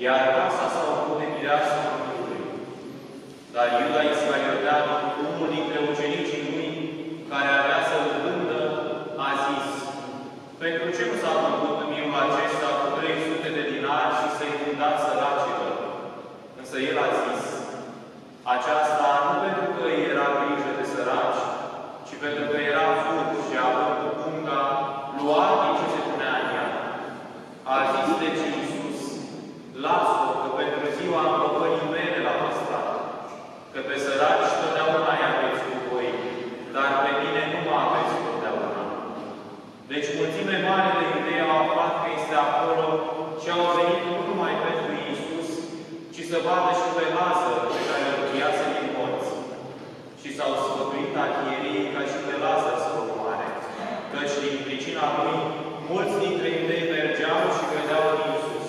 iar casa s-a umplut de mireasa Mântuitorului. Dar Iuda Iscariotean, unul dintre ucenicii lui, care avea să-l vândă, a zis: pentru ce nu s-a făcut miul acesta cu 300 de dinari și să-i vândați săracilor? Însă el a zis: aceasta nu pentru că era grijă de săraci, ci pentru că era furt și având cu punga, lua din ce se punea în ea. A zis deci Iisus: las-o, că pentru ziua îmbrăcării mele l-a păstrat, că pe săraci totdeauna îi aveți cu voi, dar pe mine nu mă aveți totdeauna. Deci mulțime mare de iudei au aflat că este acolo și au venit nu numai pentru Iisus, ci să vadă și pe Lazar, pe care îl înviase din morți. Și s-au sfătuit arhiereii ca și pe Lazar să o omoare, căci din pricina lui, mulți dintre iudei mergeau și credeau în Iisus.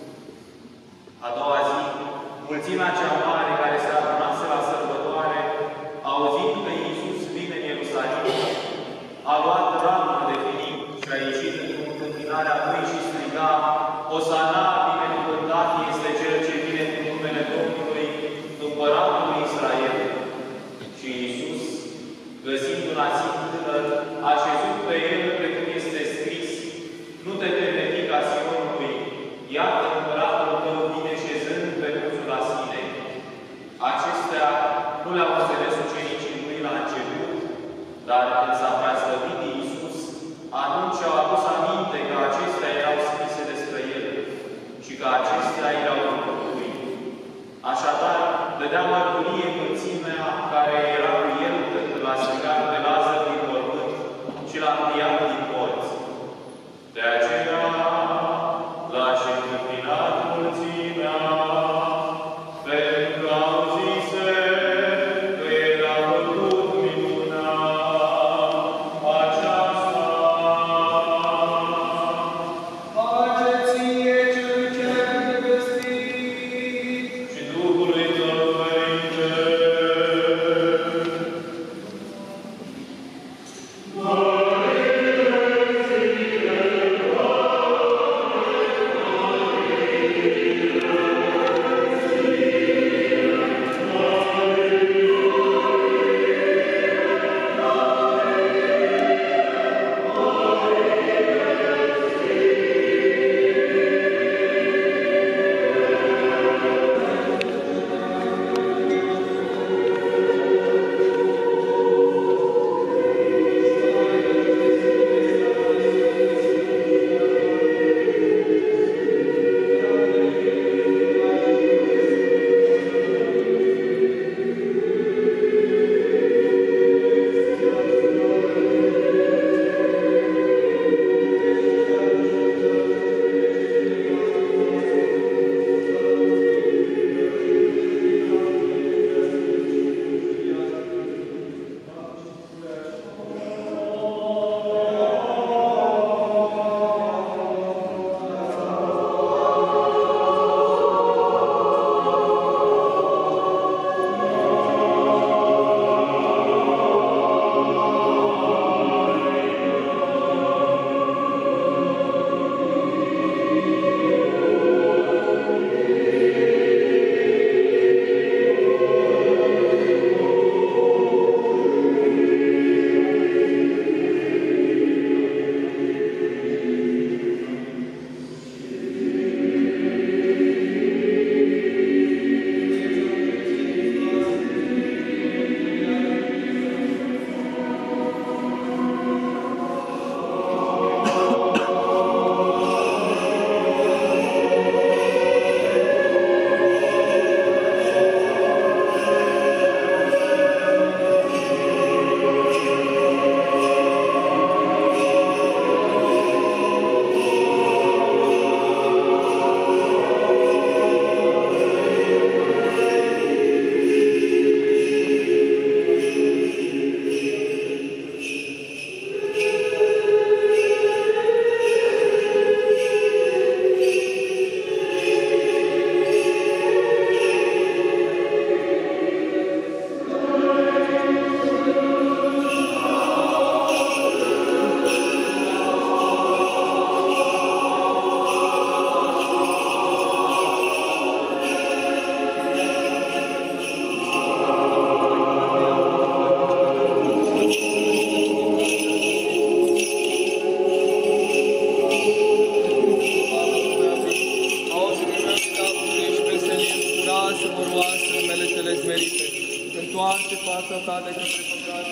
A doua zi, mulțimea cea mare care se adunase la sărbătoare, auzind că Iisus vine în Ierusalim, a luat ramură de filip și a ieșit în întâmpinarea lui și striga: Osana, binecuvântat este Cel ce vine în numele Domnului, Împăratul lui Israel. Și Iisus, găsind un asin tânăr, a șezut pe el precum este scris: nu te teme, fiica Sionului, iată Împăratul tău vine șezând pe vârful asinei. Acestea nu le-au înțeles ucenicii lui la început, dar când s-a preaslăvit Iisus, atunci au adus aminte că acestea erau scrise despre el și că acestea erau lucruri lui. Așadar, dădea mărturie mulțimea care era cu el când l-a strigat pe Lazar din mormânt și l-a înviat din morți. De aceea l-a și întâmpinat mulțimea, pentru că auzise că el a făcut minunea aceasta. Pace ție, cel ce ai găsit, Și Duhului tău, Părinte, oasele mele cele smerite, întoarce fața ta de către păcatul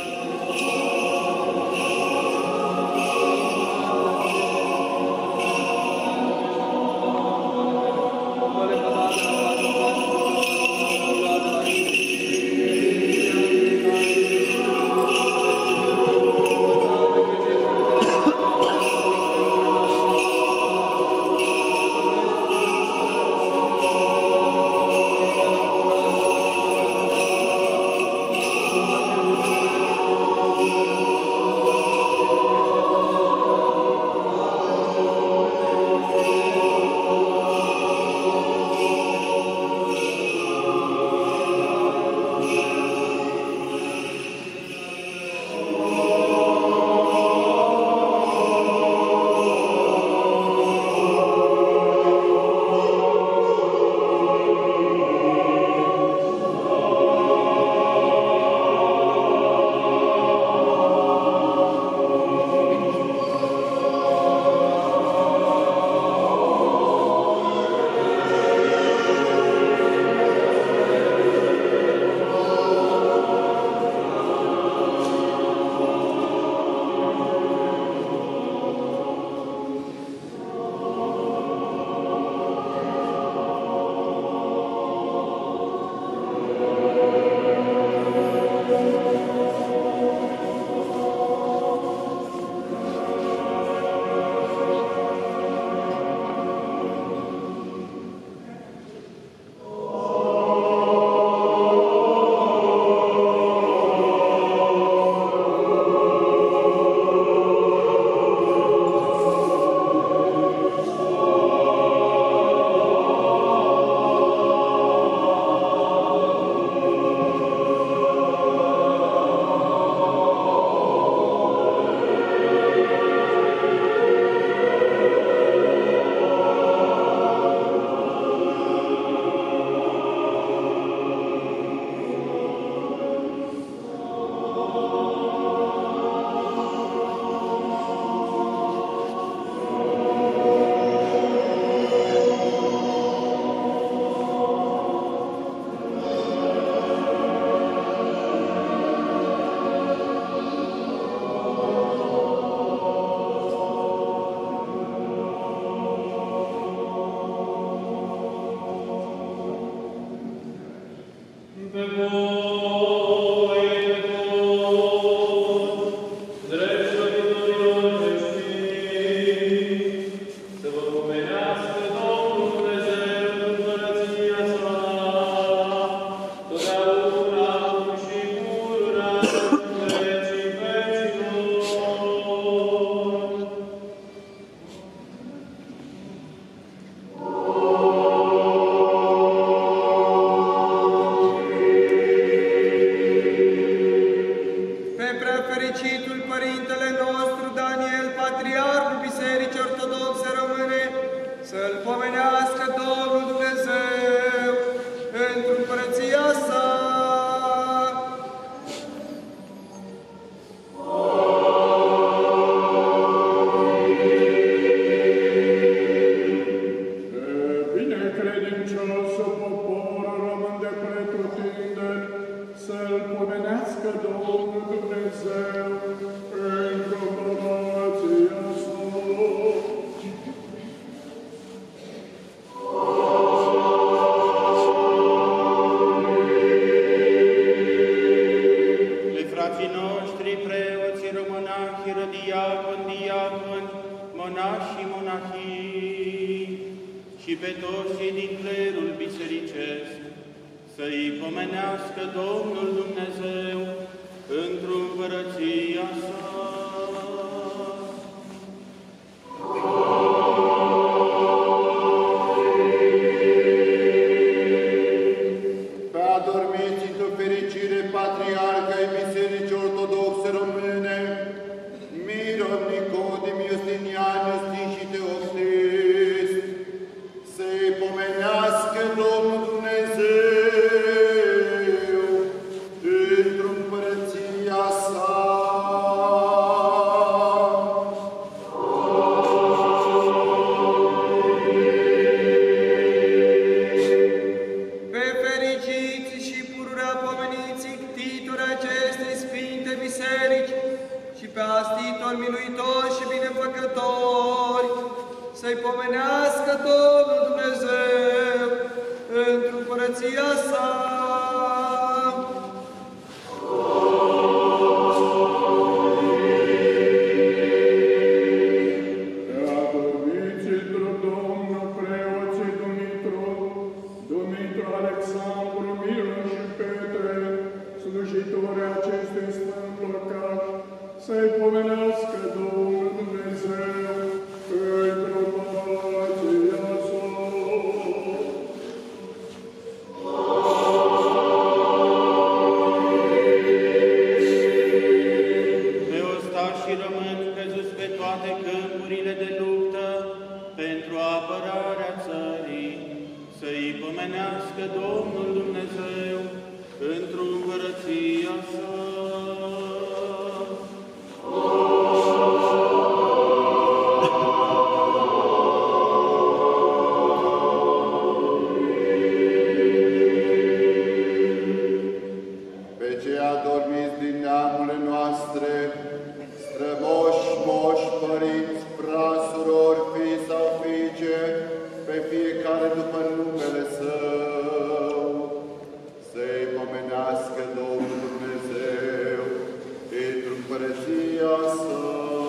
într-o împărăția sa. să-i pomenească Domnul Dumnezeu într-o împărăția sa. Pe cei adormiți din neamurile noastre, strămoși, moși, părinți, frasurori, fii sau fiice, pe fiecare după numele Său, să-i pomenească Domnul Dumnezeu într-o împărăția Sa.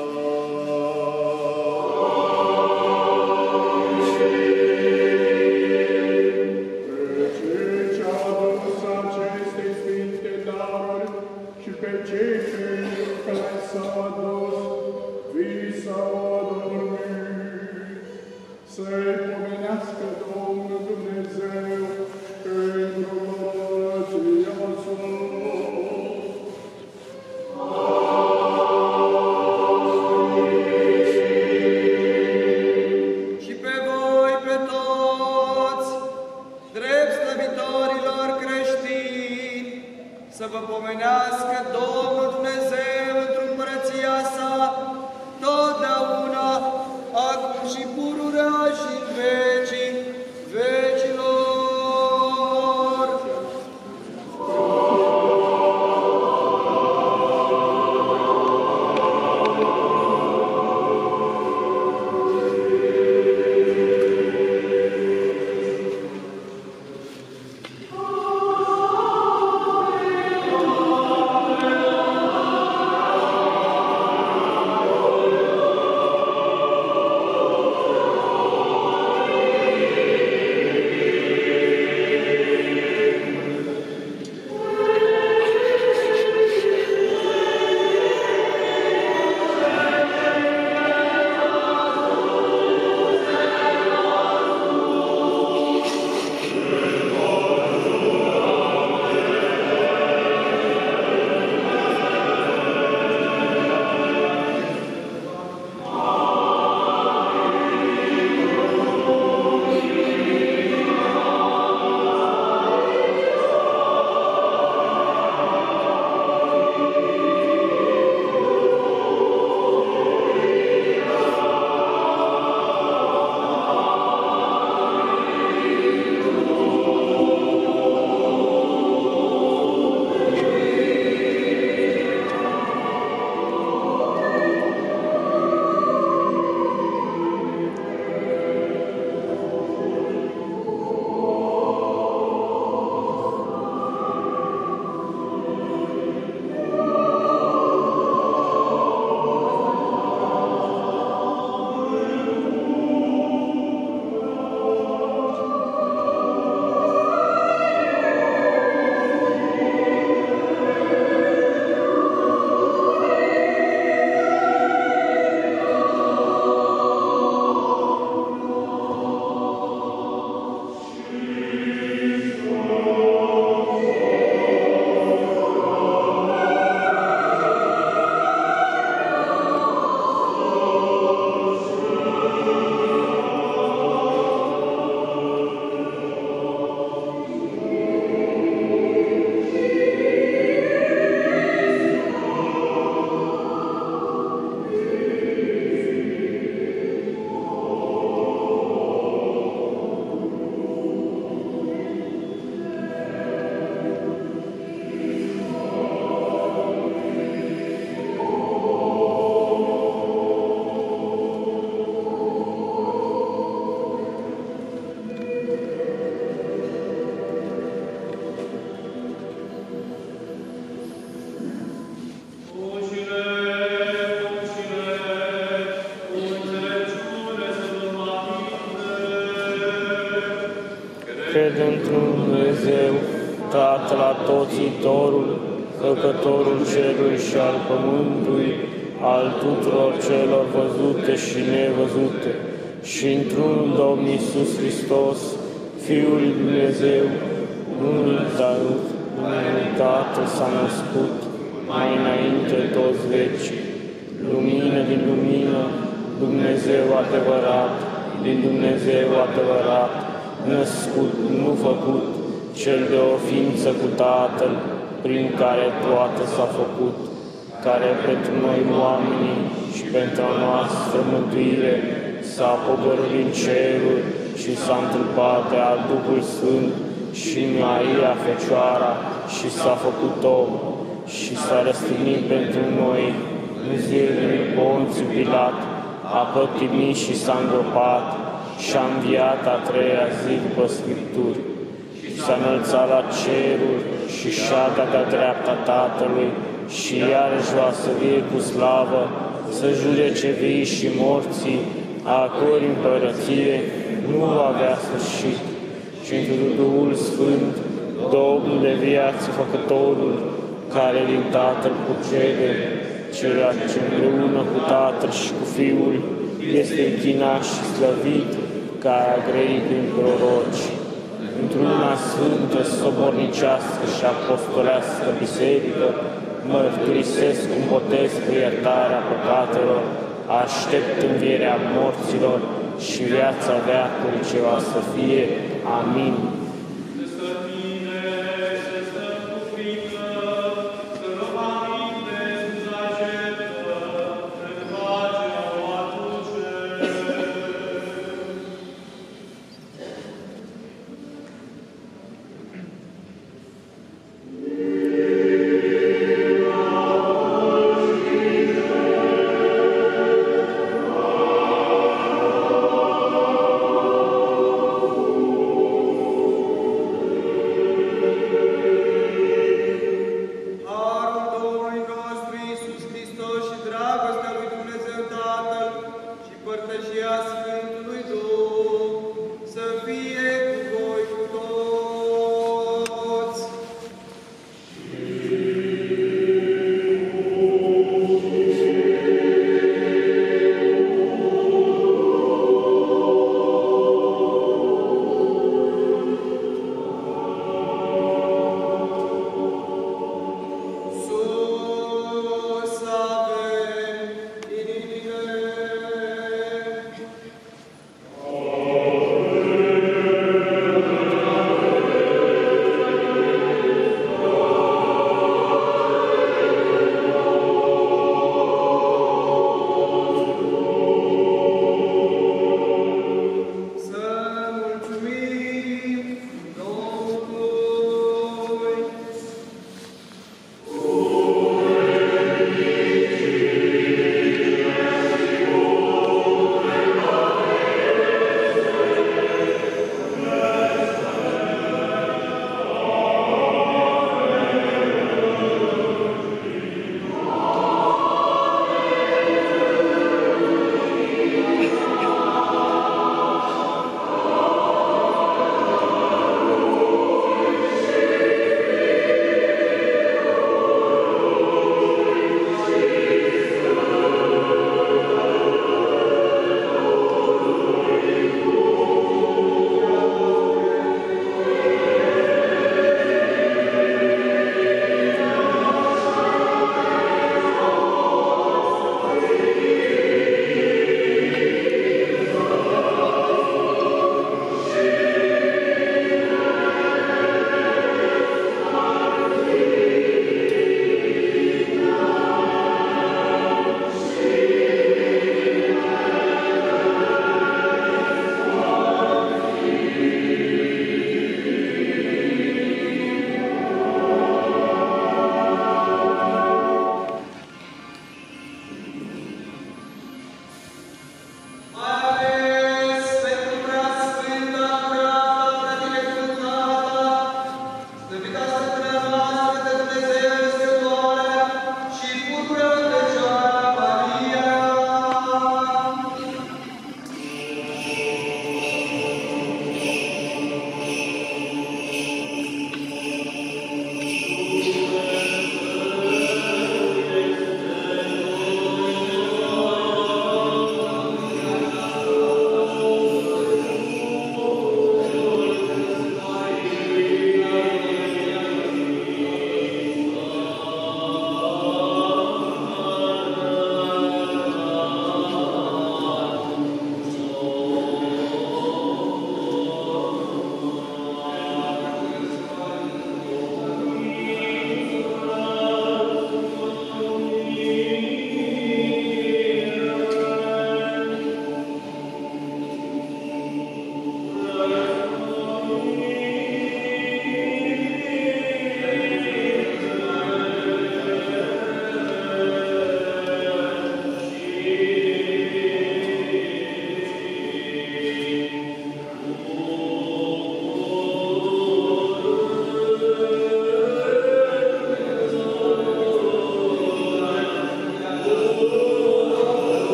Să vă pomenească Domnul Dumnezeu într-o împărăția sa, totdeauna, acum și pururea și în vecii vecilor. Cred într-un Dumnezeu, Tatăl Atotțitorul, Făcătorul cerului și al pământului, al tuturor celor văzute și nevăzute, și într-unul Domn Iisus Hristos, Fiul lui Dumnezeu, unul Tău, unul Tatăl s-a născut, mai înainte toți vecii, lumină din lumină, Dumnezeu adevărat, din Dumnezeu adevărat, născut, nu făcut, cel de o ființă cu Tatăl, prin care toate s-a făcut, care pentru noi oamenii și pentru a noastră mântuire s-a pogorât din ceruri și s-a întrupat de al Duhul Sfânt și Maria Fecioara și s-a făcut om și s-a răstignit pentru noi în zilele lui Ponțiu Pilat, a pătimit și s-a îngropat și a înviat a treia zi după Scripturi. S-a înălțat la ceruri și șadă de-a dreapta Tatălui și iarăși va să vie cu slavă, să judece vii și morții, a cărui împărăție nu va avea sfârșit. Și întru Duhul Sfânt, Domnul de viață Făcătorul, care din Tatăl procede, cel ce împreună cu Tatăl și cu Fiul este închinat și slăvit, care a grăit prin proroci. Într-una sfântă, sobornicească și apostolească biserică, mărturisesc un botez cu iertarea păcatelor, aștept învierea morților și viața veacului ce va să fie. Amin.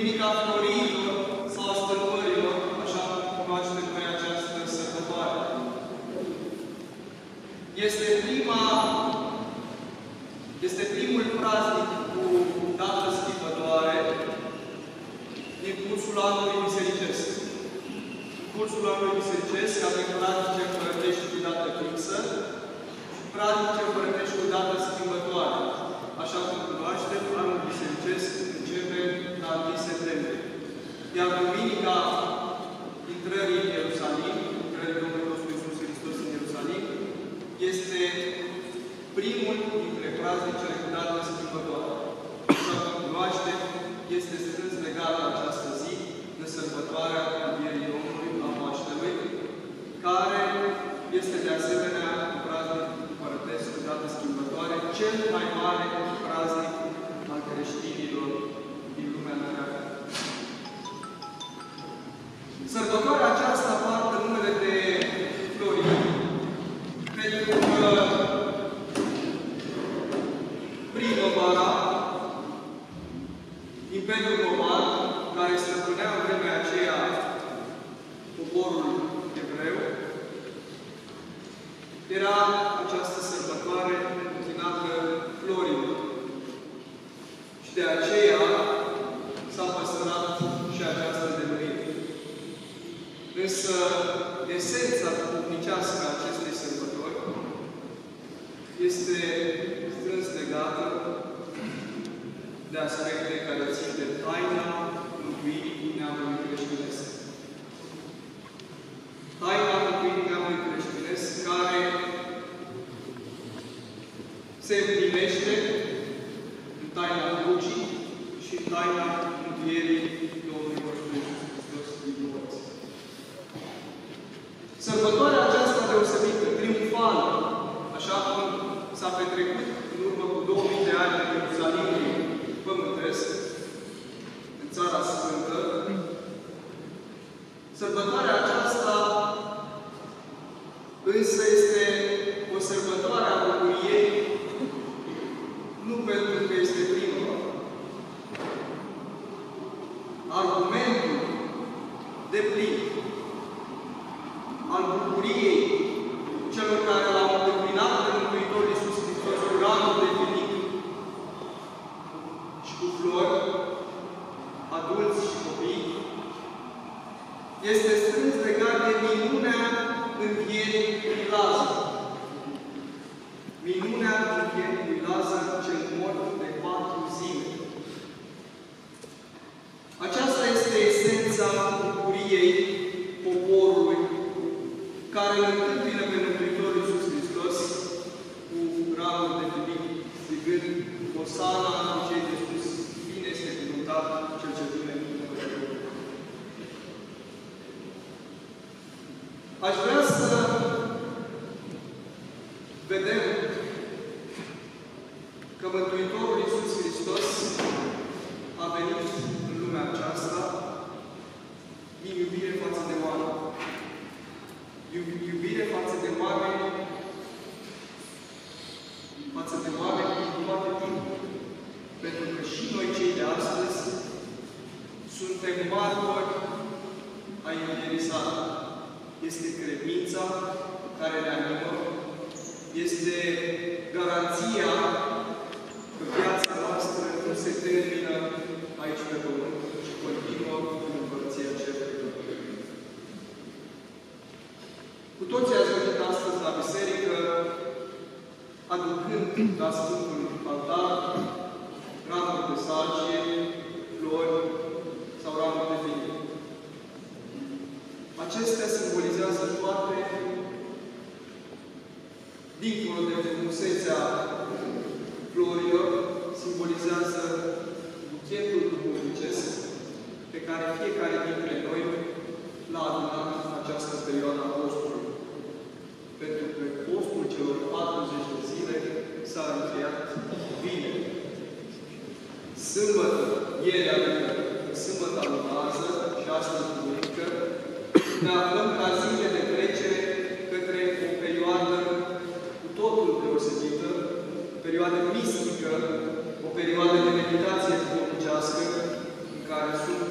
Duminica Florilor sau a Stăpârilor, așa cum cunoaștem noi această sărbătoare. Este primul praznic cu dată schimbătoare din cursul anului bisericesc. În cursul anului bisericesc avem praznice împărătești cu dată fixă și praznice împărătești cu dată schimbătoare. Așa cum cunoaștem, anul bisericesc începe la 1 septembrie. Iar Duminica intrării în Ierusalim, intrării Domnului nostru Iisus Hristos în Ierusalim, este primul dintre praznicele cu dată schimbătoare. Așa cum cunoaștem, este strâns legată această zi de sărbătoarea Învierii Domnului la Paștelui, care este de asemenea un praznic împărătesc cu dată schimbătoare, cel mai mare praznic al creștinilor din lumea întreagă. Sărbătoarea aceasta poartă numele de Florin, pentru că primăvara, Imperiul Roman, care stăpânea în vremea aceea poporul evreu, era această sărbătoare închinată florilor. Și de aceea s-a păstrat și această denumire. Însă, esența duhovnicească a acestei sărbători este strâns legată de aspecte care țin de taina mântuirii neamului creștinesc. Taina mântuirii neamului creștinesc care se împlinește în taina crucii și în taina mântuirii Domnului nostru Iisus Hristos din morți. Sărbătoarea aceasta deosebită, triumfală, așa cum s-a petrecut în urmă cu 2000 de ani în Ierusalimul pământesc, în Țara Sfântă, sărbătoarea aceasta însă este o sărbătoare a bucuriei, nu pentru că este primăvară. Argumentul de plin al bucuriei celor care l-au întâmpinat pe Mântuitorul Iisus Hristos cu ramuri de finic și cu flori, adulți și copii, este strâns legat de minunea învierii lui Lazar. Minunea învierii lui Lazar, cel mort de 4 zile. Aceasta este esența bucuriei poporului care îl întâmpină pe Mântuitorul Iisus Hristos cu ramuri de finic, strigând Osana cu cei de sus, bine este cuvântat cel ce vine în numele Domnului. Aș vrea să vedem că Mântuitorul Iisus Hristos a venit în lumea aceasta din iubire față de oameni. Iubire față de oameni din toate timpul. Pentru că și noi, cei de astăzi, suntem martori ai iubirii sale. Este credința care ne animă, este garanția că viața noastră nu se termină aici pe pământ, ci continuă în Împărăția Cerului. Cu toții ați venit astăzi la biserică, aducând la Sfântul Altar ramuri de sargie, flori sau ramuri de vin. Acestea simbolizează toate, dincolo de frumusețea florilor, simbolizează buchetul duhovnicesc pe care fiecare dintre noi l-a adunat în această perioadă a postului. Pentru că postul celor 40 de zile s-a încheiat vineri. Sâmbătă, ieri, adică sâmbătă lui Lazar și astăzi duminică, ne aflăm ca zile de trecere către o perioadă cu totul deosebită, o perioadă mistică, o perioadă de meditație duhovnicească, în care sunt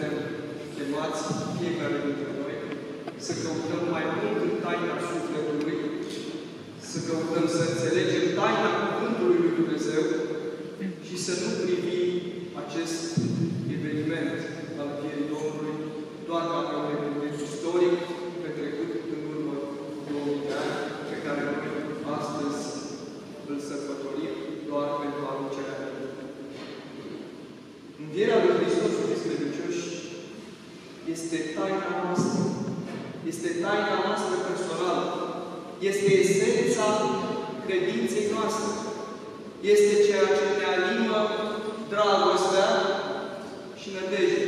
chemați, fiecare dintre noi, să căutăm mai mult în taina sufletului, să căutăm să înțelegem taina Cuvântului lui Dumnezeu și să nu privim acest eveniment al învierii Domnului doar ca pe un eveniment istoric petrecut în urmă cu 2000 de ani, pe care noi astăzi îl sărbătorim doar pentru aducerea lui. Învierea lui Hristos, iubiți credincioși, este taina noastră. Este taina noastră personală. Este esența credinței noastre. Este ceea ce ne animă dragostea și nădejdea.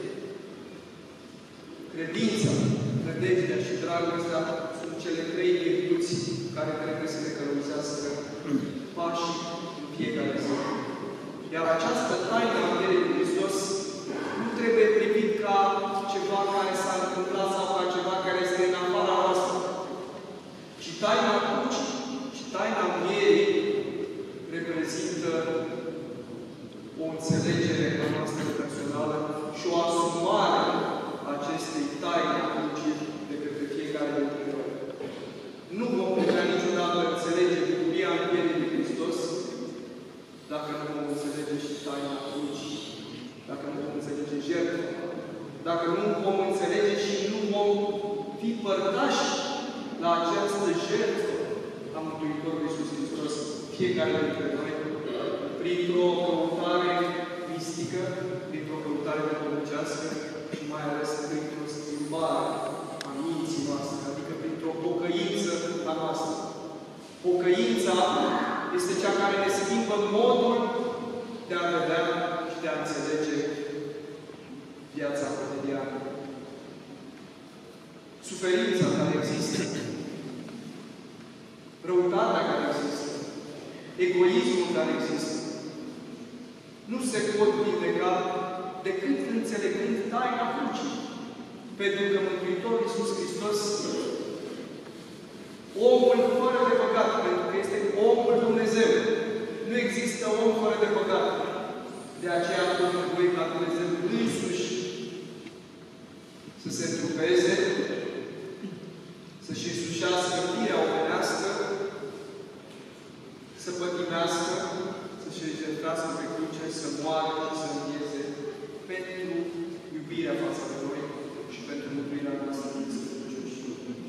Credința, nădejdea și dragostea sunt cele trei virtuți care trebuie să ne călăuzească pașii în fiecare zi. Iar această taină a învierii lui Hristos nu trebuie privit ca ceva care s-a întâmplat sau ca ceva care este în afara noastră, ci taina crucii și taina învierii reprezintă o înțelegere a noastră personală și o asumare a acestei taine a crucii de către fiecare dintre noi. Nu vom putea niciodată înțelege bucuria învierii lui Hristos dacă nu vom înțelege și taina crucii, dacă nu vom înțelege jertfa, dacă nu vom înțelege și nu vom fi părtași la această jertfă a Mântuitorului Iisus Hristos, fiecare dintre noi, printr-o căutare mistică, printr-o căutare duhovnicească și mai ales printr-o schimbare a minții noastre, adică printr-o pocăință a noastră. Pocăința este cea care ne schimbă modul de a vedea și de a înțelege viața cotidiană. Suferința care există, răutatea care există, egoismul care există, nu se pot vindeca decât înțelegând taina crucii. Pentru că Mântuitorul Iisus Hristos, omul fără de păcat, pentru că este omul Dumnezeu. Nu există om fără de păcat. De aceea a fost nevoie ca Dumnezeu însuși să se întrupeze, să-și însușească firea omenească, să pătimească, să-și jertfească pe cruce, să moară și să învieze pentru iubirea față de noi și pentru mântuirea noastră din Sfântul.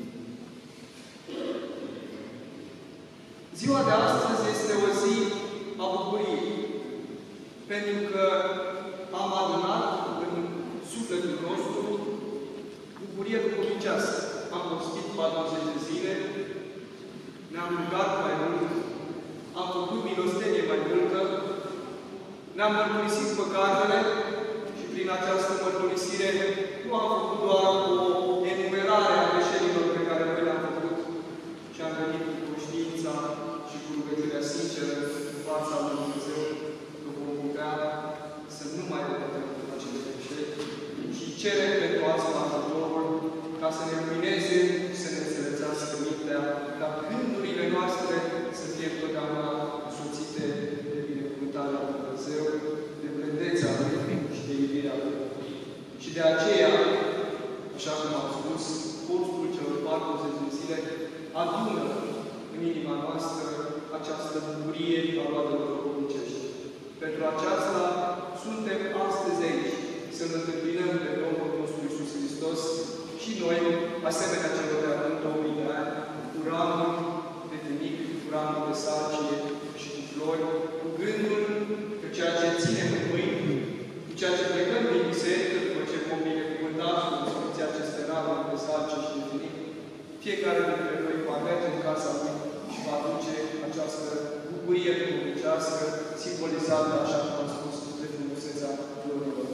Ziua de astăzi este o zi a bucuriei, pentru că am adunat în sufletul nostru bucurie duhovnicească. Am postit 40 de zile, ne-am rugat mai mult, am făcut milostenie mai multă, ne-am mărturisit păcatele și prin această mărturisire nu am făcut doar o enumerare a greșelilor pe care noi le-am făcut, ci am venit cu conștiința și cu rugăciunea sinceră în fața lui Dumnezeu, că vom putea să nu mai repetăm acele greșeli și cerem pentru asta ajutorul ca să ne lumineze și să ne înțelețească mintea, ca gândurile noastre să fie întotdeauna însoțite de binecuvântarea lui Dumnezeu, de blândețea Lui și de iubirea Lui. Și de aceea, așa cum am spus, postul celor 40 de zile adună în inima noastră această bucurie a roadelor duhovnicești. Pentru aceasta suntem astăzi aici, să-L întâmpinăm pe Domnul nostru Iisus Hristos și noi, asemenea celor de acum 2000 de ani, cu ramuri de tenic, cu ramuri de sarcie și cu flori, cu gândul că ceea ce ținem în mâini, cu ceea ce plecăm din biserică, după ce vom binecuvânta și vom sfinți aceste ramuri de sarcie și de tenic, fiecare dintre noi va merge în casa lui și va aduce această bucurie duhovnicească, simbolizată, așa cum am spus, de frumusețea florilor.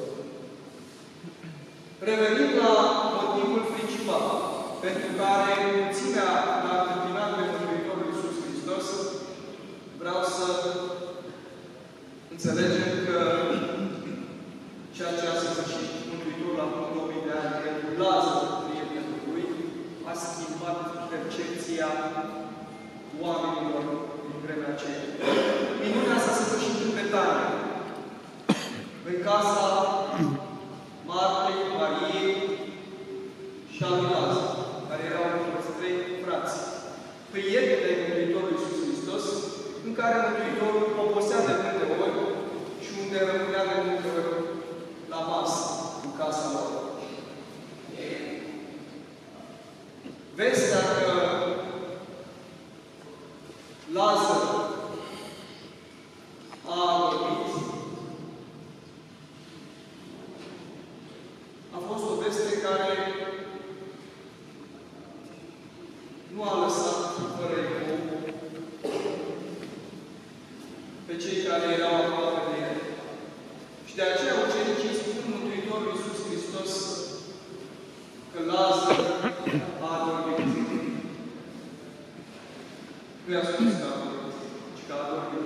Revenind la motivul principal pentru care mulțimea l-a întâmpinat pe Mântuitorul Iisus Hristos, vreau să înțelegem că ceea ce a sfârșit Mântuitorul acum 2000 de ani pentru Lazar, prietenul lui, a schimbat percepția oamenilor din vremea aceea. Minunea s-a sfârșit în Betania, în casa Martei, Mariei și al lui Lazar, care erau toți trei frați, prieteni ai Mântuitorului Iisus Hristos, în care Mântuitorul oposea de multe ori și unde rămânea de multe ori la masă, în casa lor. Vestea că Lazar a dormit a fost o veste care nu a lăsat fără ecou pe cei care erau aproape de el. Și de aceea ucenicii spun Mântuitorul Iisus Hristos că Lazar a dormit. Nu i-a spus că a dormit, ci că a dormit.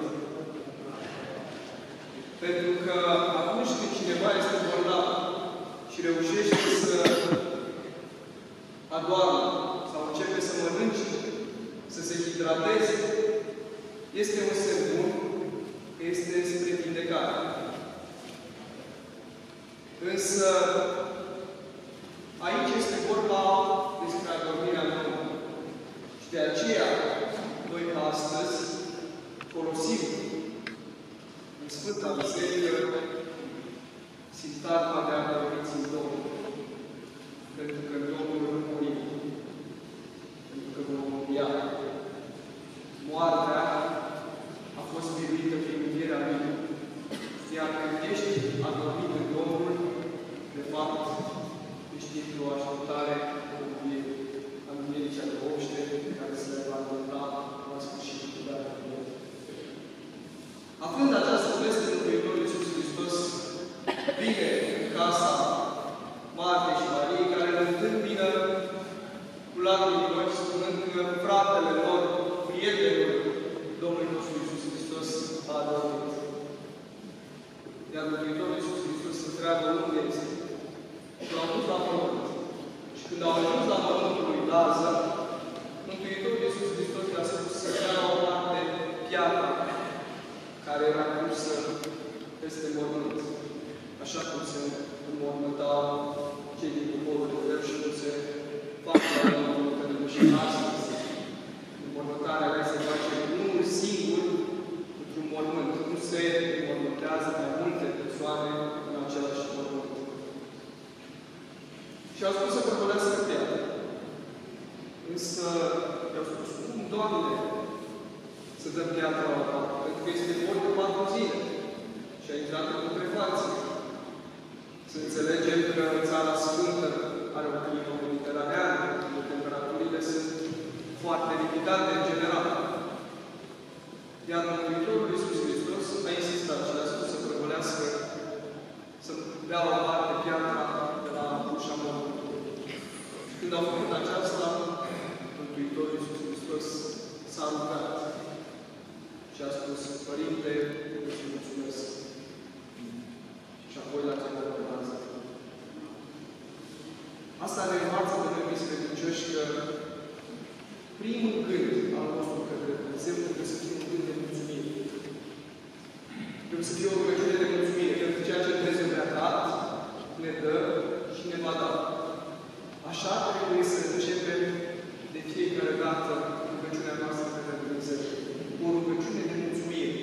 Pentru că atunci când cineva este bolnav și reușește să adoarmă sau începe să mănânce, să se hidrateze, este un semn bun că este spre vindecare. Însă, aici este vorba despre adormirea Domnului. Și de aceea, noi astăzi folosim în Sfânta Biserică sintagma de a dormiți în Domnul. Pentru că Domnul nu murim. Pentru că vom învia. Moartea a fost biruită prin învierea Lui. Iar când ești adormit în Domnul, de fapt, ești într-o așteptare a învierii cea de obște, care se va întâmpla la sfârșitul veacului. Aflând această veste, Mântuitorul Iisus Hristos vine în casa Martei și Mariei, care îl întâmpină cu lacrimi din ochi, spunând că fratele lor, prietenul Domnului nostru Iisus Hristos, a adormit. Iar Mântuitorul Iisus Hristos întreabă unde este. Și l-au dus la pământ. Și când au ajuns la pământul lui Lazar, Mântuitorul Iisus Hristos le-a spus să dea la o parte piatra care era pusă peste mormânt. Așa cum se înmormântau cei din poporul evreu și cum se face la înmormântările și astăzi. Înmormântarea aia se face unul singur într-un mormânt. Nu se înmormântează mai multe persoane în același mormânt. Și au spus să prăvălească piatra. Însă i-au spus, cum, Doamne, să dăm piatra la parte? Pentru că este mult de 4 zile. Și a intrat în prefață. Să înțelegem că Țara Sfântă are o climă mediteraneană, unde temperaturile sunt foarte ridicate în general. Iar Mântuitorul Iisus Hristos a insistat și le-a spus să prăvălească, să dea la parte piatra de la ușa mormântului. Și când au făcut aceasta, Mântuitorul Iisus Hristos s-a rugat și a spus, Părinte, îți mulțumesc. Și apoi l-a chemat pe Lazar. Asta ne învață de noi, iubiți credincioși, că primul gând al nostru către Dumnezeu trebuie să fie un gând de mulțumire. Trebuie să fie o rugăciune de mulțumire, pentru ceea ce Dumnezeu ne-a dat, ne dă și ne va da. Așa trebuie să începem de fiecare dată rugăciunea noastră către Dumnezeu. O rugăciune de mulțumire.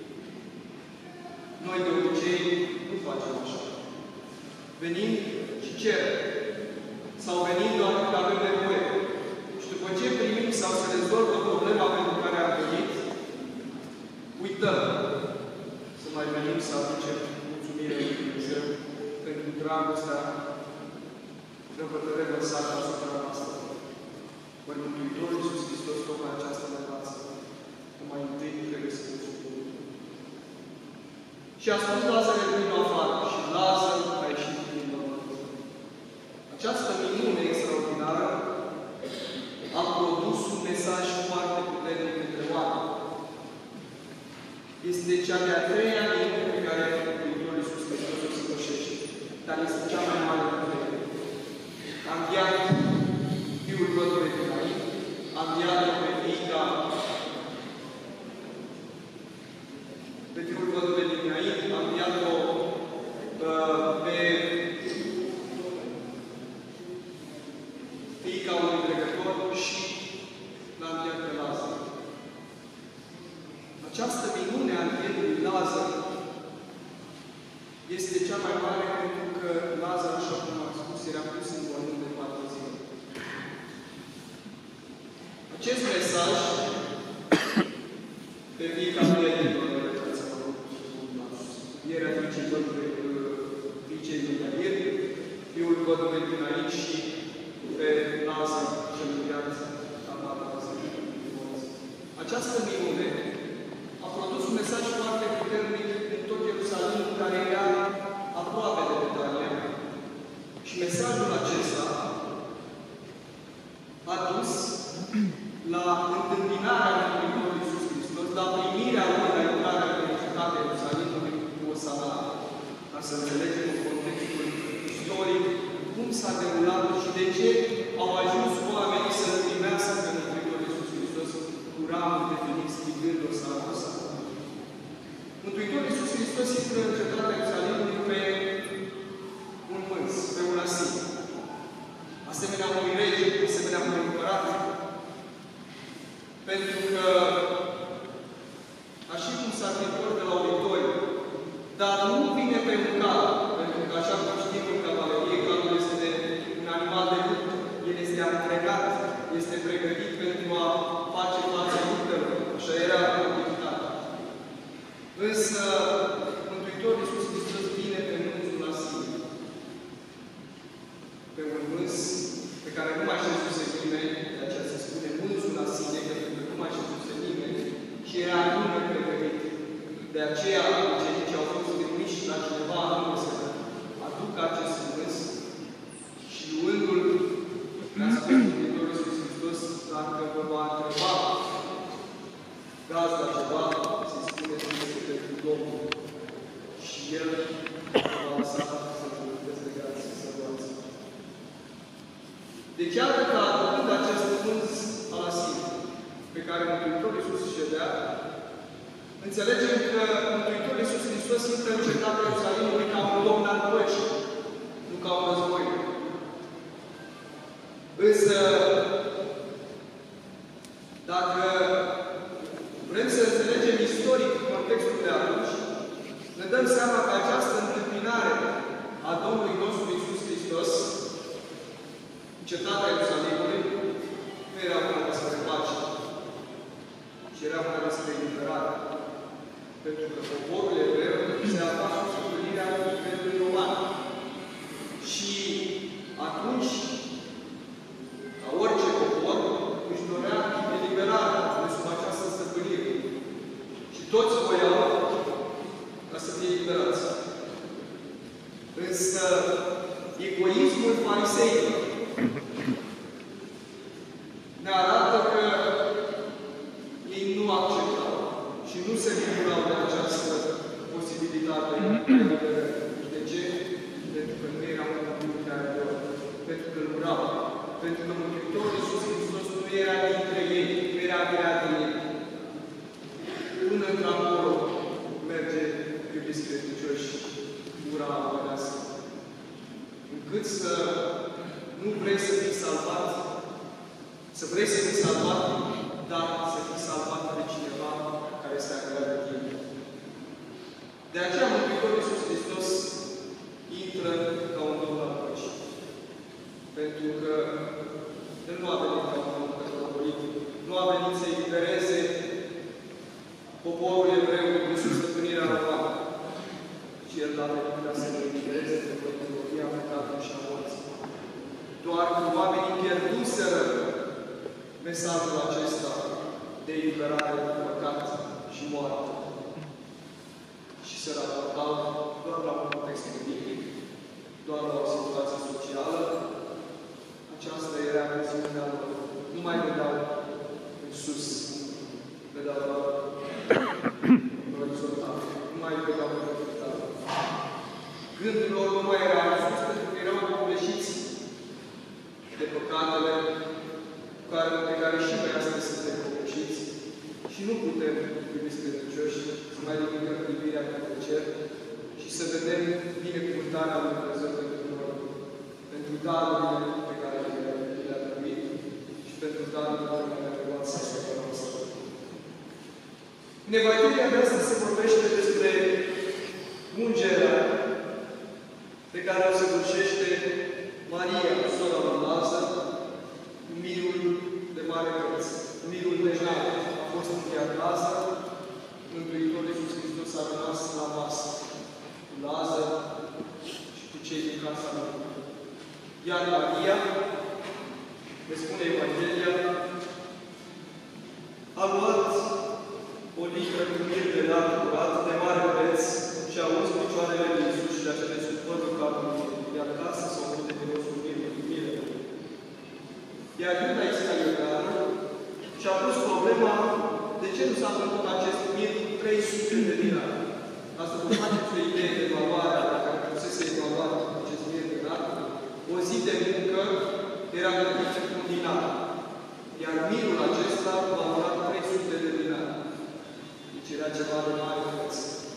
Noi de obicei nu facem așa. Venim și cerem. Sau venim doar când avem nevoie. Și după ce primim sau se rezolvă problema pentru care am venit, uităm să mai venim să aducem mulțumire lui Dumnezeu pentru dragostea de hotărâre lăsată asupra noastră. Ori Mântuitorul Iisus Hristos tocmai această învață. Că mai întâi trebuie să mulțumim. Și a spus Lazar din afară și Lazar a ieșit din mormânt. Această minune extraordinară a produs un mesaj foarte puternic între oameni. Este cea de-a treia minune pe care Mântuitorul Iisus Hristos o săvârșește. Dar este cea mai mare putere. A înviat Fiul Văduvei din Nain, a înviat pe fiica, pe Fiul Văduvei din Nain, a înviat-o pe mesaj pe fiecare prietenilor ierea Fiicei Mângălieri, fiul Văduvei din aici și pe Lazar cel înviat amat Lazar. Această minune a produs un mesaj foarte puternic în tot Ierusalimul, care era aproape de Betania. Și mesajul acesta a dus la întâmpinarea Mântuitorului Iisus Hristos, la primirea Lui, la intrarea în cetatea Ierusalimului cu Osana, ca să înțelegem în contextul istoric cum s-a derulat și de ce au ajuns oamenii să primească pe Mântuitorul Iisus Hristos cu ramuri de finic strigând Osana, Osana. Mântuitorul Iisus Hristos intră în cetatea Ierusalimului pe un mâns, pe un asin. Asemenea unui rege, asemenea unui împărat. Pentru că, așa cum s-a întâmplat de la auditoriu, dar nu vine pe un cal, pentru că, așa cum știm în cavalerie, calul este un animal de luptă. El este antrenat, este pregătit pentru a face față luptelor. Așa era activitatea. Însă, Mântuitorul Iisus Hristos vine pe mânzul asin. Pe un mâns pe care nu mai șezuse nimeni, de aceea se spune mânzul asine, pentru că nu mai șezuse nimeni și era nimeni pregătit. De aceea, cei ce au fost trimiși la cineva anume să aducă acest mâns și luându-l, le-a spus Mântuitorul Iisus Hristos, dacă vă va întreba gazda ceva, se spune că este pentru Domnul. Și el va lăsa să-l lucreze de grație, să luați. Deci, iată că aducând acest mânz al asinului, pe care Mântuitorul Iisus ședea, înțelegem că Mântuitorul Iisus Hristos intră în cetatea Ierusalimului ca un domn al păcii, nu ca un război. Însă, dacă vrem să înțelegem istoric contextul de atunci, ne dăm seama că această întâmpinare a Domnului nostru Iisus Hristos în cetatea Ierusalimului nu era una despre pace, ci era una despre eliberare. Pentru că poporul evreu se afla sub stăpânirea Imperiului Roman. Și atunci, ca orice popor, își dorea eliberarea de sub această stăpânire. Și toți voiau ca să fie eliberați. Însă, egoismul fariseilor ne arată că ei nu acceptau și nu se bucurau de această posibilitate de eliberare. De ce? Pentru că nu era Mântuirea lor. Pentru că îl urau. Pentru că Mântuitorul Iisus Hristos nu era dintre ei, nu era creat din ei. Până într-acolo merge, iubiți credincioși, ura părească. Încât să nu vrei să fii salvat, să vrei să fii salvat, dar să fii salvat de cineva care se agrea de tine. De aceea Mântuitorul Iisus Hristos intră ca un domn al păcii. Pentru că El nu a venit ca un domn politic, nu a venit să elibereze poporul evreu din sub stăpânirea romană, ci El a venit ca să le elibereze de păcătovia păcatului și a morții. Doar că oamenii pierduseră mesajul acesta de eliberare de păcat și moarte. Și se raportau doar la un context politic, doar la o situație socială. Aceasta era viziunea lor. Nu mai vedeau în sus, vedeau doar în orizontal. Nu mai vedeau în vertical. Gândul lor nu mai era în sus, pentru că erau copleșiți de păcatele pe care și noi astăzi suntem copleșiți. Și nu putem, iubiți credincioși, să mai ridicăm privirea către cer și să vedem binecuvântarea lui Dumnezeu pentru noi, pentru darurile pe care le-a dăruit și pentru darurile pe care le-a luat să se folosească. În Evanghelia de astăzi se vorbește despre ungerea pe care o săvârșește Maria, sora lui Lazar, în mirul de mare preț, mirul de Iar Maria, ne spune Evanghelia, a luat o litră cu mir de nar curat, de mare preț, și a uns picioarele de Iisus și le-a șters sub părul capului, iar casă s-au făcut de mirosul mirelui. Iar Iuda Iscariotean și-a pus problema de ce nu s-a făcut acest mir 300 de dinari. Asta vă faceți o idee de valoarea la care pusese evaluat acest mir de dinar. O zi de muncă era plătit un dinar. Iar mirul acesta valorat 300 de dinari. Deci era ceva de mare preț.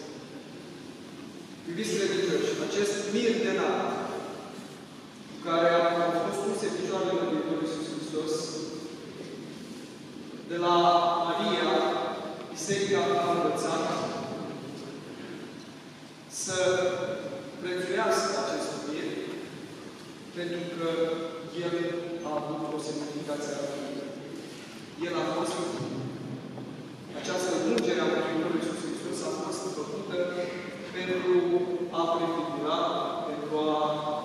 Iubiți credincioși, acest mir de dinar cu care au fost puse picioarele Mântuitorului Iisus Hristos, de la Maria, Biserica a învățat să prețuiască acest mir, pentru că el a avut o semnificație rapidă. El a fost, această ungere a Mântuitorului Iisus Hristos a fost făcută pentru a prefigura, pentru a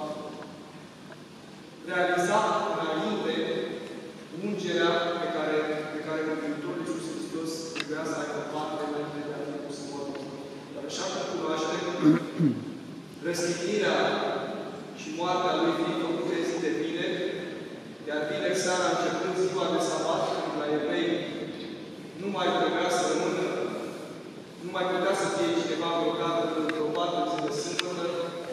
realiza înainte ungerea pe care Mântuitorul Iisus Hristos trebuia să aibă parte înainte de a fi pus în mormânt. Dar așa cum cunoaștem, răstignirea și moartea lui fiind făcute zi de vineri, iar vineri seara, începând ziua de sabat, când la evrei nu mai trebuia să rămână, nu mai putea să fie cineva blocat într-o pată zi de sâmbătă,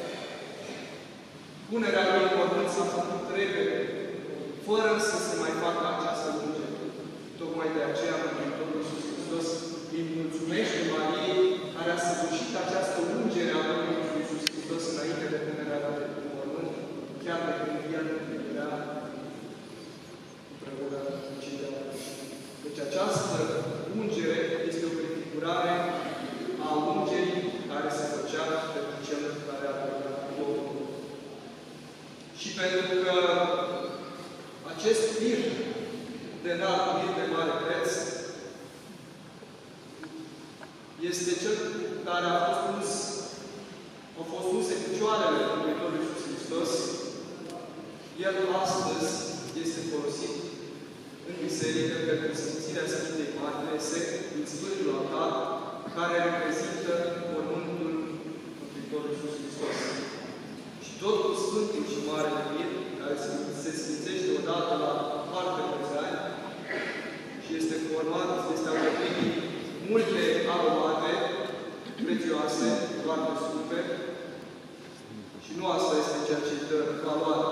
punerea lui în mormânt s-a făcut repede, fără să se mai facă această ungere. Tocmai de aceea Mântuitorul Iisus Hristos îi mulțumește Mariei, care a săvârșit această ungere a Domnului Iisus Hristos înainte de punerea lui în mormânt, chiar de când ea nu era împreună cu ceilalți. Deci această ungere este o prefigurare a ungerii care se făcea pentru cel care a plecat Domnul. Și pentru că acest mir de înalt, mir de mare preț, este cel care au fost puse picioarele Mântuitorului Iisus Hristos, el astăzi este folosit în biserică pentru Sfințirea Sfintei Martire, din Sfântul Altar, care reprezintă mormântul Mântuitorului Iisus Hristos. Și tot Sfântul și Marele Mir, care se sfințește odată la foarte mulți ani și este format, este alcătuit din multe aromate prețioase, foarte scumpe, și nu asta este ceea ce dă valoare,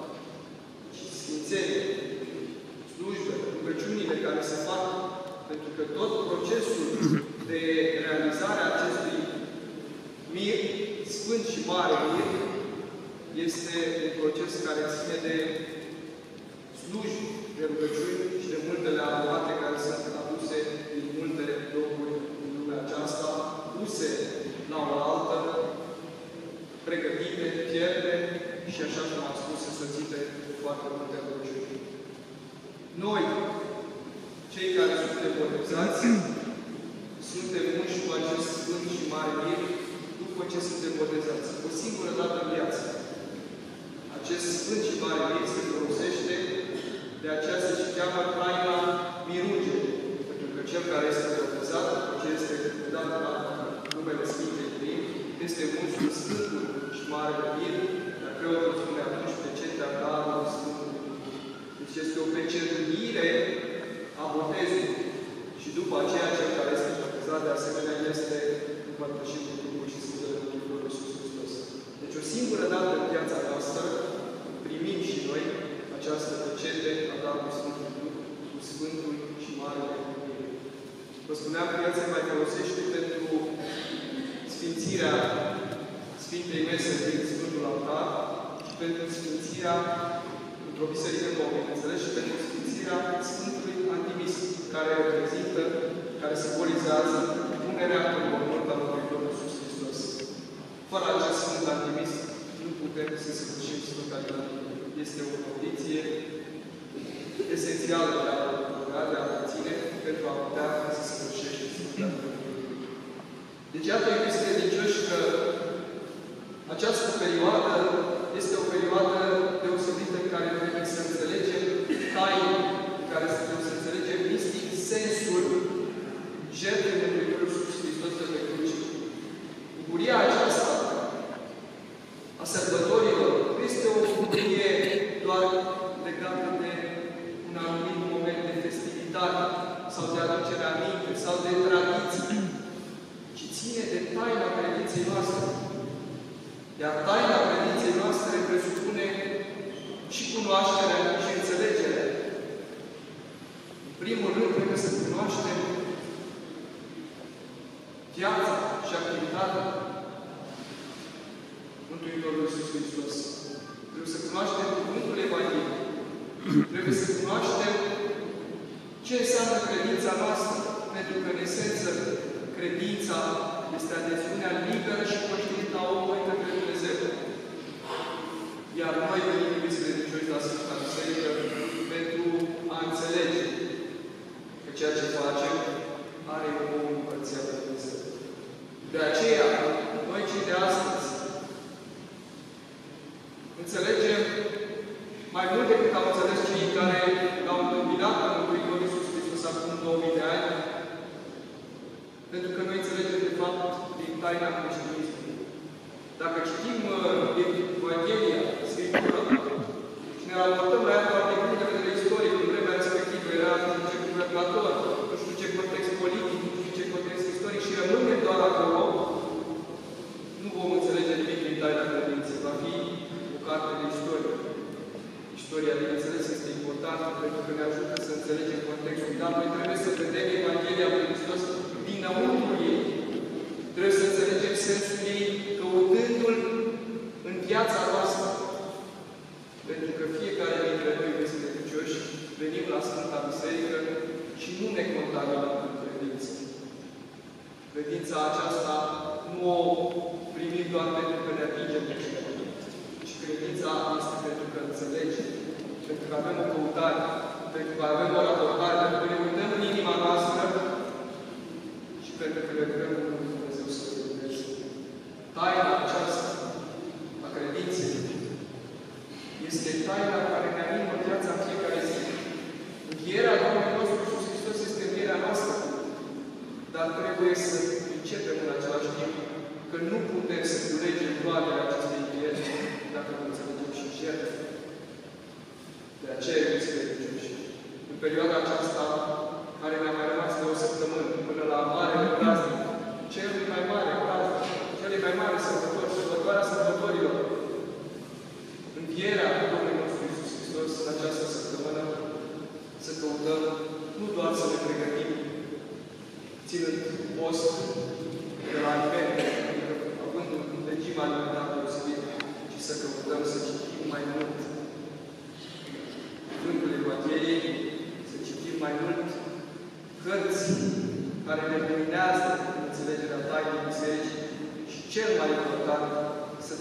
ci sfințenie, slujbe, rugăciunile care se fac, pentru că tot procesul de realizare a acestui mir, sfânt și mare mir, este un proces care ține de slujbi, de rugăciuni și de multele aromate care sunt aduse din multe locuri din lumea aceasta, puse la o altă, pregătite, fierte și așa cum am spus, însoțite de foarte multe rugăciuni. Noi, cei care suntem botezați, suntem unși cu acest sfânt și mare mir după ce suntem botezați. O singură dată în viață. Acest sfânt și mare mir se folosește, de aceea se cheamă taina mirungerii. Pentru că cel care este botezat, după ce este dat la numele Sfintei Trăimi, este uns cu Sfântul și Marele Mir, dar preotul spune atunci pecetea darului Sfântului. Deci este o pecetuire a botezului. Și după aceea, cel care este botezat, de asemenea, este împărtășit cu Duhul și Sfântele Mântuitorului Iisus Hristos. Deci o singură dată în viața noastră primim și noi această pecete a darului Sfântului Duh cu Sfântul și Marele Mir. Vă spuneam că el se mai folosește pentru sfințirea Sfintei Mese din Sfântul Altar și pentru sfințirea într-o biserică nouă, bineînțeles, și pentru sfințirea Sfântului Antimis, care reprezintă, care simbolizează punerea în mormânt a Mântuitorului Iisus Hristos. Fără acest Sfânt Antimis, nu putem să sfârșim Sfânta Liturghie. Este o condiție esențială de a ține pentru a putea să sfârșește Sfânta Liturghie. Deci, iată, iubiți credincioși, că această perioadă este o perioadă deosebită în care trebuie să înțelegem taine, în care trebuie să înțelegem mistic sensul jertfei Mântuitorului Iisus Hristos de pe cruce. Bucuria aceasta a sărbătorilor nu este o bucurie doar legată de un anumit moment de festivitate sau de aducere aminte sau de tradiție, ci ține de taina credinței noastre. Iar taina credinței noastre presupune și cunoașterea și înțelegerea. În primul rând, trebuie să cunoaștem viața și activitatea Mântuitorului Iisus Hristos. Trebuie să cunoaștem cuvântul Evangheliei. Trebuie să cunoaștem ce înseamnă credința noastră, pentru că, în esență, credința este adeziunea liberă și conștientă a omului către Dumnezeu. Iar noi venim iubiți credincioși la Sfânta Biserică pentru a înțelege că ceea ce facem are o împărțire de Dumnezeu. De aceea, noi cei de astăzi înțelegem mai mult decât au înțeles cei care l-au întâmpinat pe Mântuitorul Iisus Hristos acum 2000 de ani, pentru că noi înțelegem, de fapt, din taina creștinismului. Dacă citim Evanghelia, Scriptura, și ne raportăm la ea doar din punct de vedere istoric, în vremea respectivă era nu știu ce guvernator, nu știu ce context politic, nu știu ce context istoric și rămânem doar acolo, nu vom înțelege nimic din taina credinței. Va fi o carte de istorie. Istoria, bineînțeles, este importantă pentru că ne ajută să înțelegem contextul, dar noi trebuie să vedem Evanghelia lui Hristos dinăuntru ei. Trebuie să înțelegem sensul ei, căutându-l în viața noastră. Pentru că fiecare dintre noi, iubiți credincioși, venim la Sfânta Biserică și nu ne contaminăm cu credință. Credința aceasta nu o primim doar pentru că ne atingem de credință, ci credința este pentru că înțelegem, pentru că avem o căutare, pentru că avem o raportare, pentru că ne uităm în inima noastră și pentru că le vrem în Dumnezeu să Dumnezeu. Taina aceasta a credinței este taina care ne animă viața în fiecare zi. Învierea Domnului nostru Iisus Hristos este învierea noastră, dar trebuie să începem în același timp că nu putem să culegem gloarea acestei învieri dacă nu înțelegem și jertfă. De aceea, iubiți credincioși, în perioada aceasta, care ne-a mai rămas de o săptămână, până la marele praznic, celui mai mare praznic, cele mai mari sărbători, sărbătoarea sărbătorilor, învierea Domnului nostru Iisus Hristos în această săptămână, să căutăm nu doar să ne pregătim, ținând post de la alimente, adică având un regim alimentar deosebit, ci să căutăm să citim mai mult cuvântul Evangheliei, să citim mai mult cărți care ne luminează înțelegerea tainei Bisericii și cel mai important, să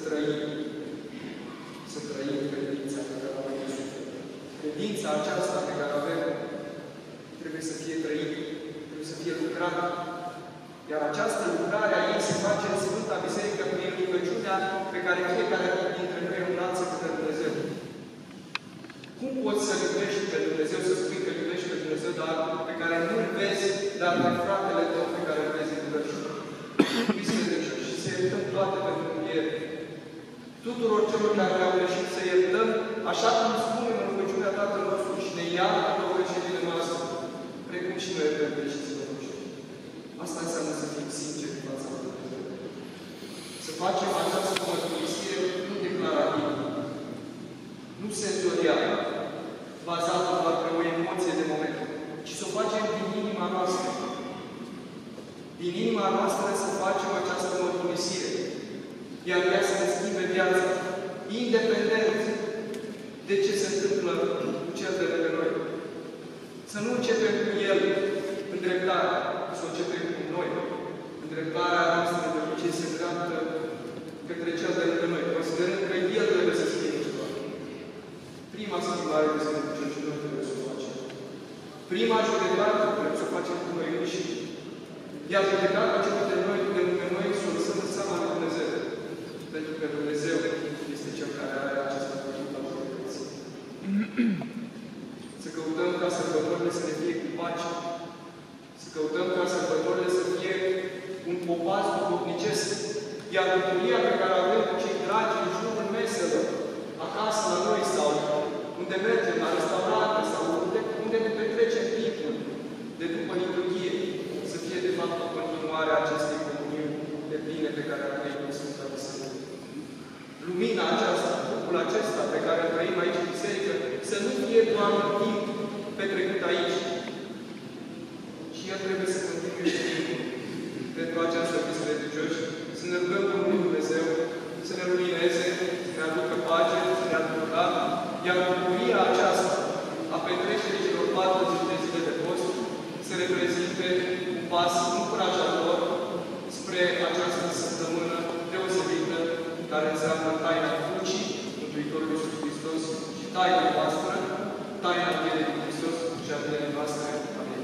trăim credința pe care o avem în suflet. Credința aceasta pe care o avem trebuie să fie trăită, trebuie să fie lucrată. Iar această lucrare a ei se face în Sfânta Biserică prin rugăciunea pe care fiecare dintre noi o înalță către Dumnezeu. Cum poți să iubești pe Dumnezeu, să spui că iubești pe Dumnezeu, dar pe care nu-L vezi, dar pe fratele tău pe care îl vezi în rugăciune? Și să iertăm toate pentru înviere. Tuturor celor care au greșit să iertăm, așa cum spunem în rugăciunea Tatăl nostru și ne iartă toate greșelile noastre, precum și noi iertăm greșelile noastre. Asta înseamnă să fim sinceri în fața lui Dumnezeu. Să facem această mărturisire nu declarativă, nu senzorială, bazată doar pe o emoție de moment, ci să o facem din inima noastră. Din inima noastră să facem această mărturisire, iar ea să ne schimbe viața, independent de ce se întâmplă cu cel de lângă noi. Să nu începem cu el îndreptarea, să o începem cu noi. Îndreptarea noastră de obicei se îndreaptă către cel de lângă noi, considerând că el trebuie să schimbe ceva. Prima schimbare de Sfântul și noi trebuie să o facem. Prima judecată trebuie să o facem cu noi înșiși. Iar judecata celor de lângă noi să o lăsăm în seama lui Dumnezeu. Pentru că Dumnezeu este Cel care are această putere autorități. Să căutăm ca sărbătorile să ne fie cu pace. Să căutăm ca sărbătorile să fie un popas duhovnicesc. Iar bucuria pe care o avem cu cei dragi în jurul meselor, acasă la noi sau unde mergem, la restaurante sau unde ne petrecem timpul de după liturghie, să fie de fapt o continuare a acestei comuniuni de pline pe care a trăit în Sfânta Biserică. Lumina aceasta, Duhul acesta pe care îl trăim aici în Biserică, să nu fie doar un timp petrecut aici, și ea trebuie să continue timpul pentru această viziune de Crăciun, să ne rugăm Domnului Dumnezeu, să ne lumineze, să ne aducă pace, să ne aducă dar, iar bucuria aceasta a petrecerii celor 40 de zile de post să reprezinte un pas încurajator spre această săptămână deosebită care înseamnă taina crucii Mântuitorului Iisus Hristos și taina noastră, taina învierii lui Hristos și a vierii noastre. Amin.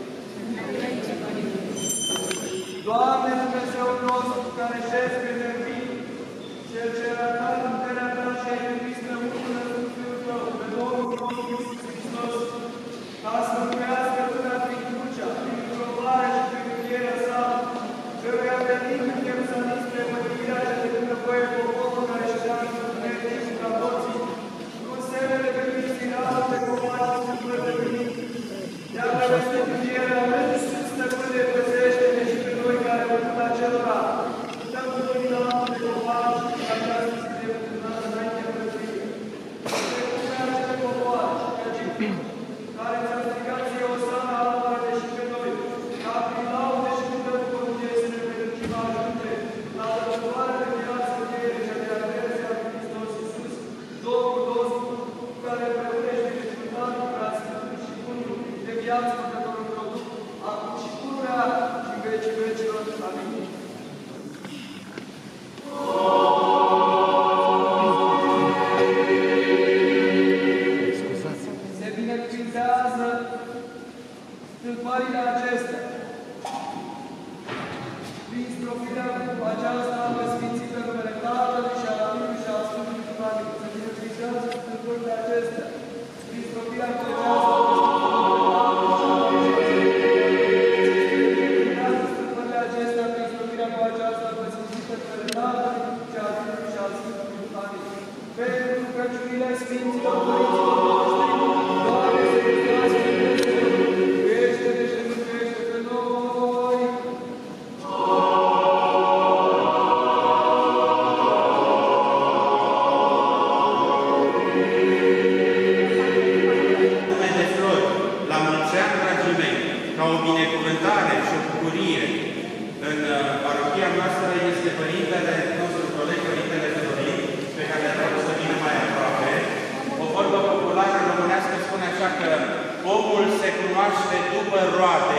Doamne Dumnezeu nostru, care șezi pe nervii, Cel ce a dat puterea Ta și ai trimis strămânul în Fiul Tău, pe Domnul nostru Iisus Hristos, ca să mântuiască lumea prin crucea, prin îngroparea și prin învierea sa, căruia venim în Ierusalim spre mântuirea și de nevoie poporul care ședea în întuneric ca toții, cu semnele de Hristinală pe copaci și plătăvinii, iar pe peste învierea lui, Stăpâne, păzește-ne și pe noi care urmăm acelora, dăm lumina de copaci și această zi de mântuirea înainte mântuirii. Pe lumea acele copaci, care ți-a strigat ție Osana, apără-ne și pe noi, ca prin laude și cu dărucăruie să ne fericim ajunge la răbdătoarea de viață înviere și a de aversia lui Hristos Iisus, Domnul nostru, care prăunește și sfântatul preasfântul și bunul de viață Mântuitorul nostru, acum și pururea și în vecii vecilor. Amin. Se binecuvintează stâlpările acestea. Prin strofirea aceasta vă sfințită numele Tatălui și al Fiului și al Sfântului Duh. Amin. Se binecuvintează stâlpările acestea. Prin strofirea aceasta pentru rugăciunile Sfinților Părinților noștri, Doamne, să iubească Dumnezeu, iubește-ne și mântuiește pe noi! Nume de flori, la mulți ani, dragii mei, ca o binecuvântare și o bucurie în parohia noastră este Părintele nostru coleg, Părintele Florin, pe care vreau să vină mai aproape. O vorbă populară românească spune așa că omul se cunoaște după roade,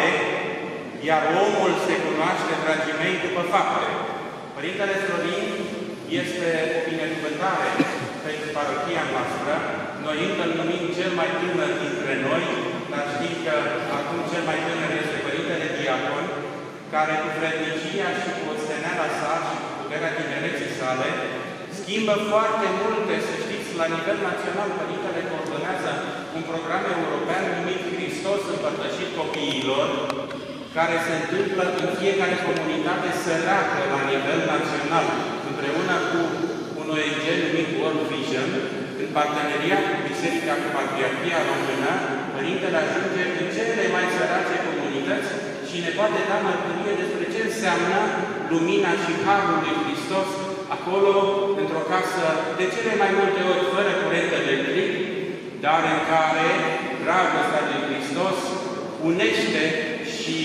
iar omul se cunoaște, dragii mei, după fapte. Părintele Florin este o binecuvântare pentru parohia noastră. Noi încă îl numim cel mai tânăr dintre noi, dar știm că acum cel mai tânăr este Părintele Diacon, care cu vrednicia și cu osteneala sa și cu puterea tinereții sale schimbă foarte multe, să știți, la nivel național. Părintele coordonează un program european numit Hristos împărtășit copiilor, care se întâmplă în fiecare comunitate săracă la nivel național, împreună cu un ONG numit World Vision, în parteneriat cu Biserica cu Patriarhia Română. Părintele ajunge în cele mai sărace comunități și ne poate da mărturie despre ce înseamnă lumina și harul lui Hristos acolo, într-o casă, de cele mai multe ori fără curent electric, dar în care dragostea lui Hristos unește și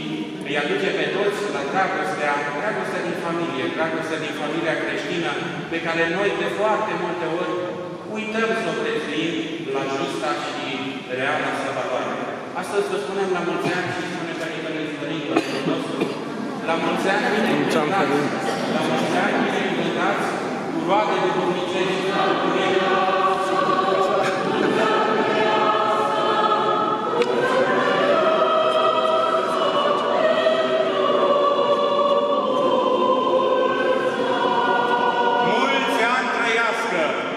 îi aduce pe toți la dragostea din familie, dragostea din familia creștină, pe care noi de foarte multe ori uităm să o prețuim la justa și reala sa valoare. Astăzi vă spunem la mulți ani și spune Părintele Florin, Părintele nostru, la mulți ani binecuvântați, la mulți ani binecuvântați, cu roade de duhovnicești, mulți ani trăiască!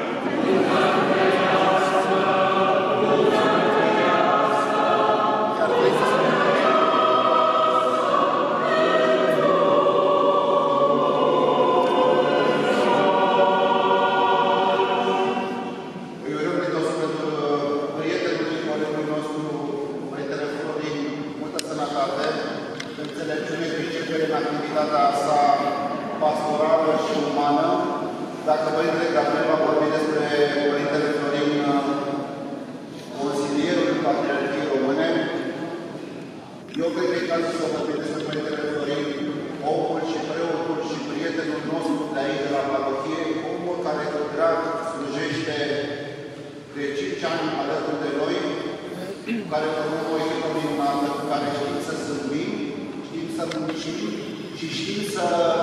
15 ani alături de noi, cu care formăm o echipă minunată, cu care știm să zâmbim, știm să muncim și știm să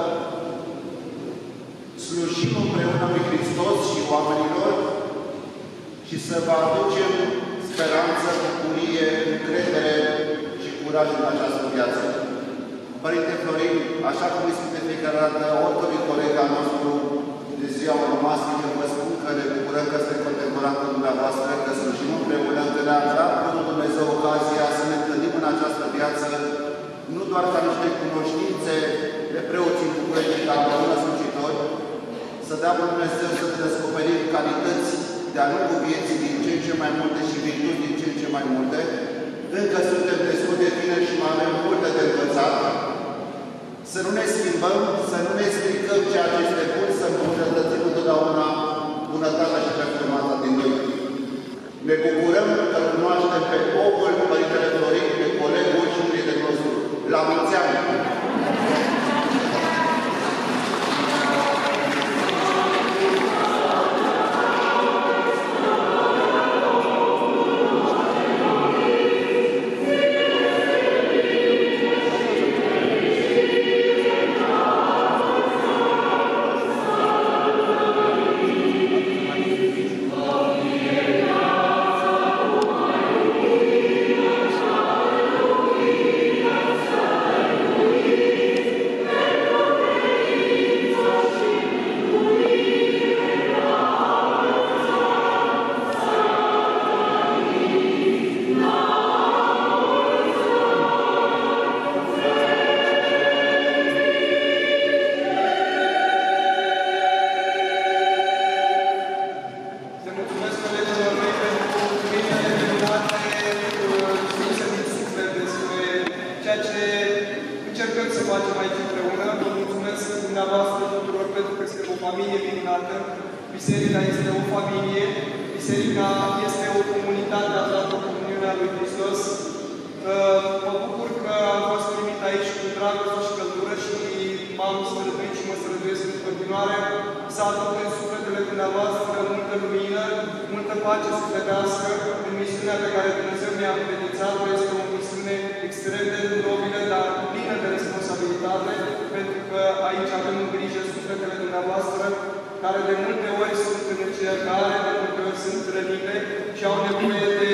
slujim împreună lui Hristos și oamenilor și să vă aducem speranță, bucurie, încredere și curaj în această viață. Părinte Florin, așa cum îi spun de fiecare dată oricărui coleg al nostru de ziua onomastică, vă spun că ne bucurăm că suntem contemporani cu dumneavoastră, că slujim împreună, că ne-a dat Bunul Dumnezeu ocazia să ne întâlnim în această viață, nu doar ca niște cunoștințe de preoții în București, dar împreună slujitori, să dea Bunul Dumnezeu să ne descoperim calități de-a lungul vieții din ce în ce mai multe și virtuți din ce în ce mai multe. Încă suntem destul de tineri și mai avem multe de învățat. Să nu ne schimbăm, să nu ne stricăm ceea ce este bun, să îmbunătățim întotdeauna bunătatea și performanța din noi. Ne bucurăm că cunoaștem pe omul Părintele Florin, pe colegul și prietenul nostru. La mulți ani! Biserica este o familie, Biserica este o comunitate aflată în comuniunea lui Hristos. Mă bucur că am fost primit aici cu dragoste și căldură și m-am străduit și mă străduiesc în continuare să aduc în sufletele dumneavoastră multă lumină, multă pace sufletească în misiunea pe care Dumnezeu mi-a încredințat-o. Este o misiune extrem de nobilă, dar plină de responsabilitate, pentru că aici avem în grijă sufletele dumneavoastră, care de multe ori sunt în încercare, de multe ori sunt rănite și au nevoie de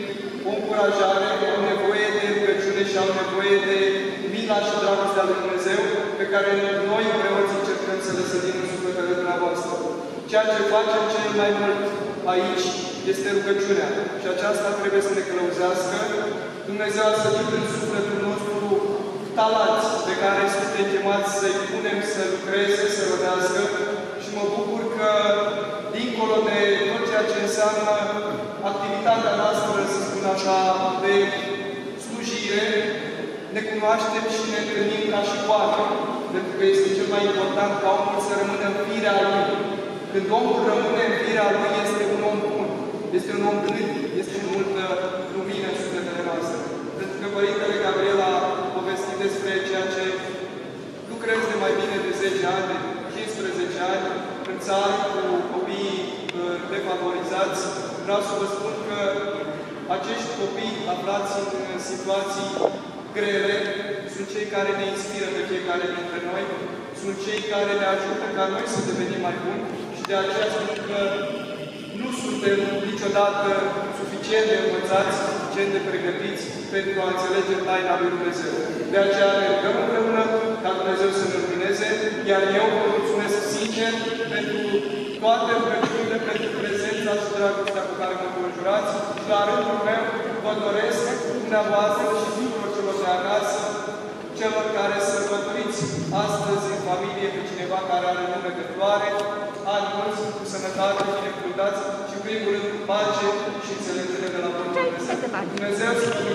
o încurajare, au nevoie de rugăciune și au nevoie de mila și dragostea lui Dumnezeu, pe care noi preoți încercăm să le sădim în sufletele dumneavoastră. Ceea ce facem cel mai mult aici este rugăciunea și aceasta trebuie să ne călăuzească. Dumnezeu a sădit în sufletul nostru talanți pe care suntem chemați să-i punem să lucreze, să rodească. Și mă bucur că, dincolo de tot ceea ce înseamnă activitatea noastră, să spun așa, de slujire, ne cunoaștem și ne întâlnim ca și oameni, pentru că este cel mai important ca omul să rămână în firea lui. Când omul rămâne în firea lui, este un om bun, este un om gândit, este multă lumină în sufletele noastre. Pentru că Părintele Gabriel a povestit despre ceea ce lucrez de mai bine de 10 ani, de 15 ani, în țară, cu copiii defavorizați. Vreau să vă spun că acești copii aflați în situații grele sunt cei care ne inspiră pe fiecare dintre noi, sunt cei care ne ajută ca noi să devenim mai buni și de aceea spun că nu suntem niciodată suficient de învățați, suficient de pregătiți pentru a înțelege taina lui Dumnezeu. De aceea ne rugăm împreună ca Dumnezeu să ne lumineze, iar eu vă mulțumesc sincer pentru toate rugăciunile, pentru prezența și dragostea cu care mă conjurați și la rândul meu vă doresc dumneavoastră și tuturor celor de acasă, celor care sărbătoriți astăzi în familie pe cineva care are nume cătoare, ani mulți, cu sănătate, binecuvântați și, în primul rând, pace și înțelegere de la Dumnezeu. Dumnezeu să